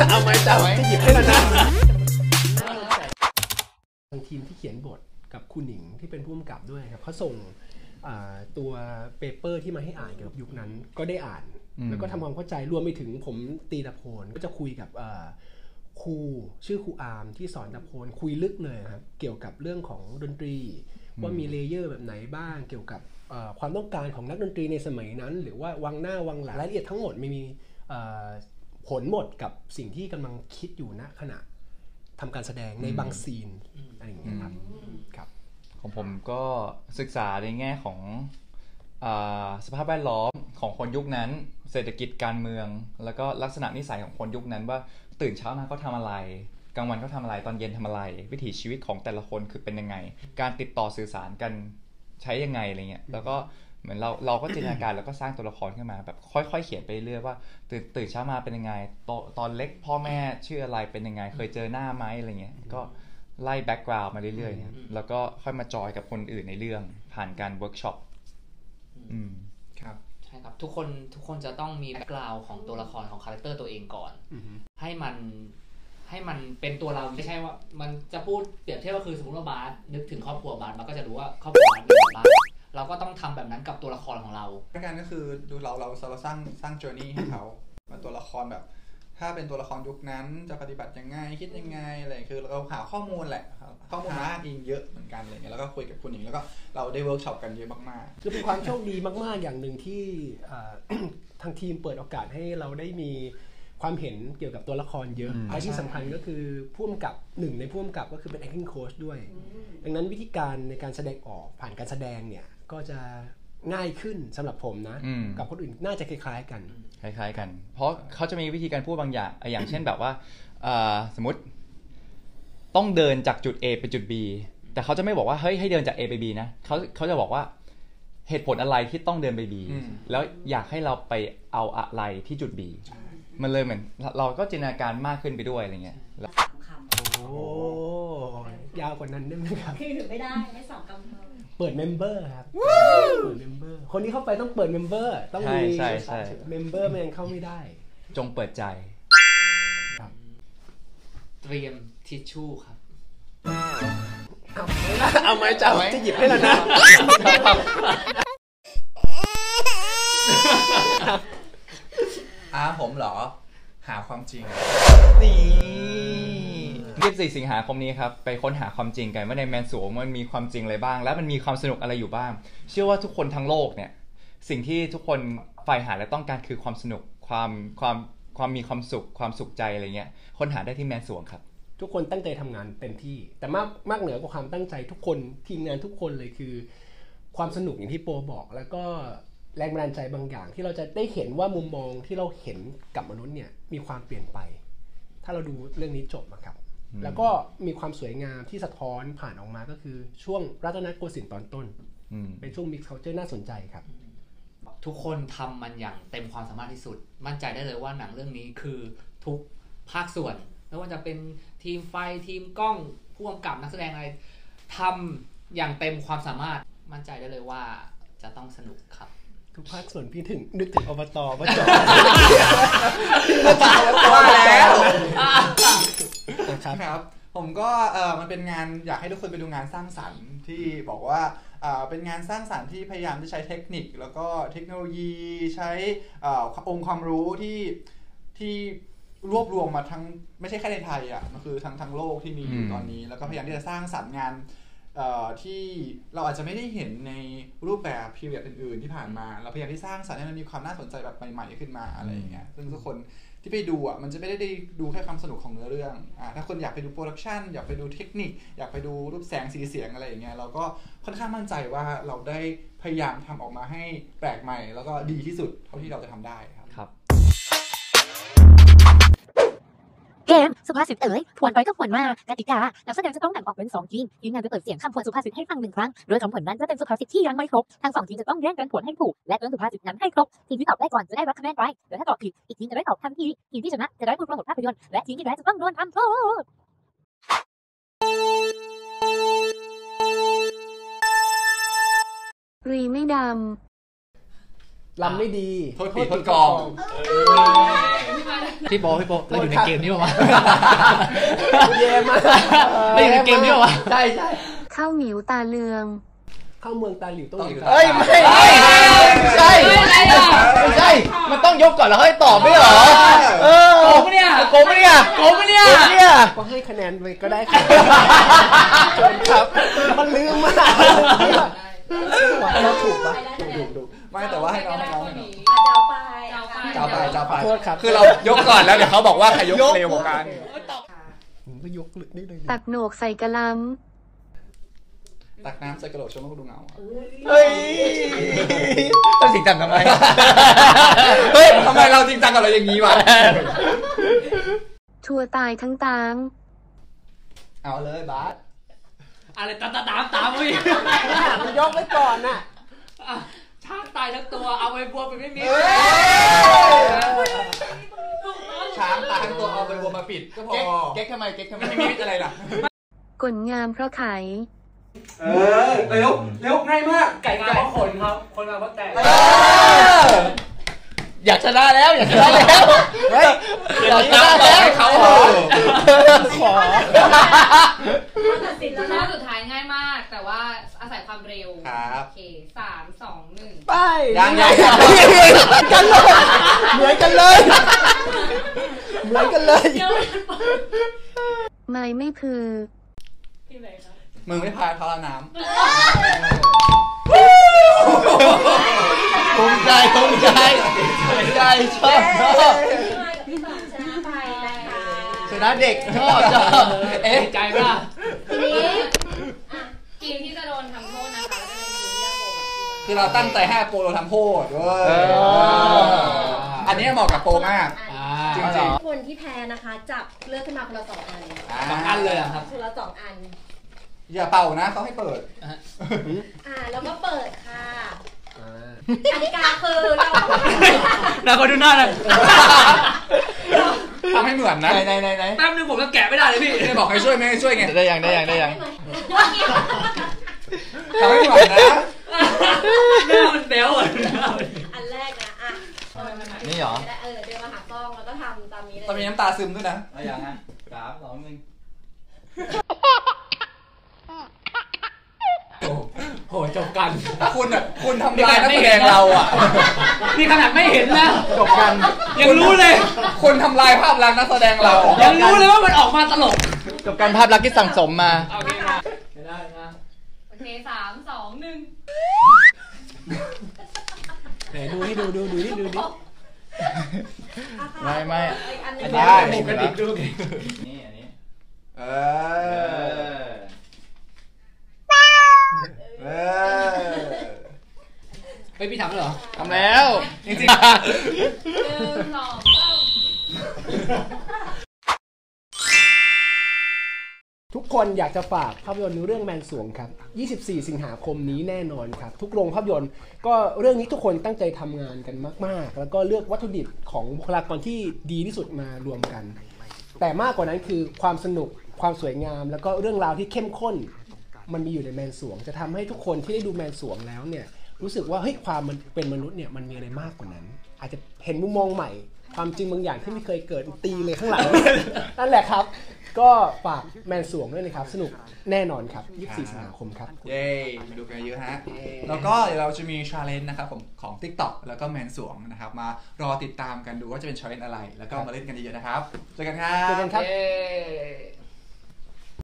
เอาไหมจะหยิบให้แล้วนะทางทีมที่เขียนบทกับคุณหนิงที่เป็นผู้กำกับด้วยครับเขาส่งตัวเปเปอร์ที่มาให้อ่านเกี่ยวกับยุคนั้นก็ได้อ่านแล้วก็ทำความเข้าใจรวมไปถึงผมตีตะโพนก็จะคุยกับครูชื่อครูอาร์มที่สอนตะโพนคุยลึกเลยครับเกี่ยวกับเรื่องของดนตรีว่ามีเลเยอร์แบบไหนบ้างเกี่ยวกับความต้องการของนักดนตรีในสมัยนั้นหรือว่าวังหน้าวังหลังรายละเอียดทั้งหมดไม่มีผลหมดกับสิ่งที่กำลังคิดอยู่ณขณะทำการแสดงในบางซีนอะไรอย่างเงี้ยครับของผมก็ศึกษาในแง่ของสภาพแวดล้อมของคนยุคนั้นเศรษฐกิจการเมืองแล้วก็ลักษณะนิสัยของคนยุคนั้นว่าตื่นเช้ามาเขาทำอะไรกลางวันเขาทำอะไรตอนเย็นทำอะไรวิถีชีวิตของแต่ละคนคือเป็นยังไงการติดต่อสื่อสารกันใช้ยังไงอะไรเงี้ยแล้วก็เหมือนเราก็จินตนาการแล้วก็สร้างตัวละครขึ้นมาแบบค่อยๆเขียนไปเรื่อยว่าตื่นเช้ามาเป็นยังไงตอนเล็กพ่อแม่ชื่ออะไรเป็นยังไงเคยเจอหน้าไหมอะไรเงี้ยก็ไล่แบ็กกราวด์มาเรื่อยๆแล้วก็ค่อยมาจอยกับคนอื่นในเรื่องผ่านการเวิร์กช็อปครับใช่ครับทุกคนจะต้องมีแบ็คกราวด์ของตัวละครของคาแรคเตอร์ตัวเองก่อนให้มันเป็นตัวเราไม่ใช่ว่ามันจะพูดเปรียบเทียบว่าคือสมมติว่าบาสนึกถึงครอบครัวบาสมันก็จะรู้ว่าครอบครัวบาสเป็นแบบบ้างเราก็ต้องทำแบบนั้นกับตัวละครของเราการก็คือดูเราสร้าง journey ให้เขาเป็นตัวละครแบบถ้าเป็นตัวละครยุคนั้นจะปฏิบัติยังไงคิดยังไงอะไรคือเราหาข้อมูลแหละข้อมูลมาเองเยอะเหมือนกันอะไรเงี้ยแล้วก็คุยกับคุณหญิงแล้วก็เราได้เวิร์กช็อปกันเยอะมากๆคือเป็นความโชคดีมากๆอย่างหนึ่งที่ทางทีมเปิดโอกาสให้เราได้มีความเห็นเกี่ยวกับตัวละครเยอะและที่สำคัญก็คือผู้กำกับหนึ่งในผู้กำกับก็คือเป็น acting coach ด้วยดังนั้นวิธีการในการแสดงออกผ่านการแสดงเนี่ยก็จะง่ายขึ้นสำหรับผมนะกับคนอื่นน่าจะคล้ายๆกันเพราะเขาจะมีวิธีการพูดบางอย่างเช่นแบบว่าสมมติต้องเดินจากจุด A ไปจุด B แต่เขาจะไม่บอกว่าเฮ้ยให้เดินจาก A ไป B นะเขาจะบอกว่าเหตุผลอะไรที่ต้องเดินไป B แล้วอยากให้เราไปเอาอะไรที่จุด B มันเลยเหมือนเราก็จินตนาการมากขึ้นไปด้วยอะไรเงี้ยโอ้ยาวกว่านั้นได้ไหมครับคือไม่ได้ไม่สองคำเปิดเมมเบอร์ครับเปิดเมมเบอร์คนที่เข้าไปต้องเปิดเมมเบอร์ต้องมีเมมเบอร์มันยังเข้าไม่ได้จงเปิดใจเตรียมทิชชู่ครับเอาไหมจะหยิบให้แล้วนะผมเหรอหาความจริงนี่24 สิงหาคมนี้ครับไปค้นหาความจริงกันว่าในแมนสวงมันมีความจริงอะไรบ้างและมันมีความสนุกอะไรอยู่บ้างเชื่อว่าทุกคนทั้งโลกเนี่ยสิ่งที่ทุกคนใฝ่หาและต้องการคือความสนุกความมีความสุขความสุขใจอะไรเงี้ยค้นหาได้ที่แมนสวงครับทุกคนตั้งใจทำงานเต็มที่แต่มากเหนือกว่าความตั้งใจทุกคนทีมงานทุกคนเลยคือความสนุกอย่างที่โปบอกแล้วก็แรงบันดาลใจบางอย่างที่เราจะได้เห็นว่ามุมมองที่เราเห็นกับมนุษย์เนี่ยมีความเปลี่ยนไปถ้าเราดูเรื่องนี้จบนะครับแล้วก็มีความสวยงามที่สะท้อนผ่านออกมาก็คือช่วงรัตนโกสินทร์ตอนต้นเป็นช่วง mix culture น่าสนใจครับทุกคนทำมันอย่างเต็มความสามารถที่สุดมั่นใจได้เลยว่าหนังเรื่องนี้คือทุกภาคส่วนไม่ว่าจะเป็นทีมไฟทีมกล้องผู้กำกับนักแสดงอะไรทำอย่างเต็มความสามารถมั่นใจได้เลยว่าจะต้องสนุกครับทุกภาคส่วนพี่ถึงนึกถึงอบตว่าจบว่าแล้วครับผมก็มันเป็นงานอยากให้ทุกคนไปดูงานสร้างสรรค์ที่บอกว่าเป็นงานสร้างสรรค์ที่พยายามจะใช้เทคนิคแล้วก็เทคโนโลยีใช้องค์ความรู้ที่รวบรวมมาทั้งไม่ใช่แค่ในไทยมันคือทั้งโลกที่มีอยู่ตอนนี้แล้วก็พยายามที่จะสร้างสรรค์งานที่เราอาจจะไม่ได้เห็นในรูปแบบพีเรียดอื่นๆที่ผ่านมาเราพยายามที่สร้างสรรค์ให้มันมีความน่าสนใจแบบใหม่ๆขึ้นมาอะไรอย่างเงี้ยซึ่งทุกคนที่ไปดูมันจะไม่ได้ดูแค่ความสนุกของเนื้อเรื่องถ้าคนอยากไปดูโปรดักชันอยากไปดูเทคนิคอยากไปดูรูปแสงสีเสียงอะไรอย่างเงี้ยเราก็ค่อนข้างมั่นใจว่าเราได้พยายามทำออกมาให้แปลกใหม่แล้วก็ดีที่สุดเท่าที่เราจะทำได้ครับเกมสุภาษิตทวนไปก็ทวนมากติกานักแสดงจะต้องแบ่งออกเป็น2ทีมงานจะเปิดเสียงคำทวนสุภาษิตให้ฟัง1ครั้งโดยผลนั้นจะเป็นสุภาษิตที่ยังไม่ครบทั้ง2ทีมจะต้องแย่งกันทวนให้ถูกและทวนสุภาษิตนั้นให้ครบทีมที่ตอบได้ก่อนจะได้รับคะแนนไปโดยถ้าตอบผิดอีกทีมจะได้ตอบทันทีทีมที่ชนะจะได้ผู้โปรโมทภาพยนตร์และทีมที่แพ้จะต้องโดนทำโทษรีไม่ดำลำไม่ดีโทษปีโทษกองพี่โบเราอยู่ในเกมนี้ป่าวะแย่มากเราอยู่ในเกมนี้ป่าวะใช่ข้าวหมิวตาเลืองเข้าเมืองตาหลิวต้องเอ้ยไม่ใช่ไม่ใช่มันต้องยกก่อนแล้วค่อยตอบไม่เหรอโกงปะเนี่ยโกงปะเนี่ยโกงปะเนี่ยก็ให้คะแนนไปก็ได้ครับครับมันลืมมากเราถูกปะถูกไม่แต่ว่าให้น้องเจ้าไปโทษครับคือเรายกก่อนแล้วเดี๋ยวเขาบอกว่าใครยกเร็วกว่ากันผมก็ยกได้เลยตักโหนกใส่กะลตักน้ำใส่กระโหลกชนต้องดูเงาเฮ้ยต้องจริงจังทำไมเฮ้ยทำไมเราจริงจังกับเราอย่างนี้วะำทัวตายทั้งตางเอาเลยบาสอะไรตามพี่ยกไว้ก่อนน่ะช้างตายทั้งตัวเอาไปบัวไปไม่มีช้างตายทั้งตัวเอาไปวัวมาปิดก็พอเก๊กทำไมไม่มีอะไรล่ะกลงามเพราะไขเร็วง่ายมากไก่งามเพราะคนครับคนงามเพราะแต่อยากชนะแล้วเฮ้ยอยากชนะแล้วให้เขาขอตัดสินแล้วนะสุดท้ายง่ายมาก แต่ว่าอาศัยความเร็วครับโอเค3 2 1 ไปยังกันเลยเหมือนกันเลยไม่พือที่ไหนคะมึงไม่พายเขาละน้ำภูมิใจชอบพี่ต่อชนะไปนะคะชนะเด็กชอบเอ๊ะใจป่ะทีนี้ทีมที่จะโดนทำโทษนะคะจะเป็นทีมที่โบคือเราตั้งใจให้โปรเราทำโทษด้วยอันนี้เหมาะกับโปรมาก จริงคนที่แพ้นะคะจับเลือกขึ้นมาคนละ2 อันสองอันเลยอะครับคนละ2 อันอย่าเป่านะเขาให้เปิดแล้วก็เปิดค่ะกติกาคือเราแล้วก็ดูหน้าเลยทำให้เหมือนนะไหนแป๊บนึงผมก็แกะไม่ได้เลยพี่ไม่บอกให้ช่วยไม่ให้ช่วยไงได้ยังทำให้เหมือนนะหน้ามันเบลอ่ะอันแรกนะนี่เหรอเดินมาหากล้องแล้วก็ทำตามนี้เลยตอนมีน้ำตาซึมด้วยนะเอาอย่างนั้น3 2 1 โหจบกันคุณทำลายนักแสดงเราอ่ะนี่ขนาดไม่เห็นนะจบกันยังรู้เลยคุณทำลายภาพลักษณ์นักแสดงเรายังรู้เลยว่ามันออกมาตลกจบการภาพลักษณ์ที่สั่งสมมาโอเคมาไม่ได้นะโอเค3 2 1 ไหนดูนี่ดูนี่ไม่อันอันนี้นี้กระดิกดูดินี่อันนี้ไม่พี่ทำแล้วเหรอทำแล้วจริง 1 2 3 ทุกคนอยากจะฝากภาพยนตร์เรื่องแมนสวงครับ 24 สิงหาคมนี้แน่นอนครับ ทุกโรงภาพยนตร์ก็เรื่องนี้ทุกคนตั้งใจทำงานกันมากๆแล้วก็เลือกวัตถุดิบของบุคลากรที่ดีที่สุดมารวมกัน แต่มากกว่านั้นคือความสนุกความสวยงามแล้วก็เรื่องราวที่เข้มข้นมันมีอยู่ในแมนสวงจะทำให้ทุกคนที่ได้ดูแมนสวงแล้วเนี่ยรู้สึกว่าเฮ้ยความมันเป็นมนุษย์เนี่ยมันมีอะไรมากกว่านั้น อาจจะเห็นมุมมองใหม่ความจริงบางอย่างที่ไม่เคยเกิดตีเลยข้างหลัง นั่นแหละครับก็ฝากแมนสวงด้วยนะครับสนุกแน่นอนครับ24 สิงหาคมครับเย้มาดูกันเยอะฮะแล้วก็เดี๋ยวเราจะมีชาเลนจ์นะครับผมของ TikTok แล้วก็แมนสวงนะครับมารอติดตามกันดูว่าจะเป็นชาเลนจ์อะไรแล้วก็มาเล่นกันเยอะๆนะครับเจอกันครับเจอกันครับเย้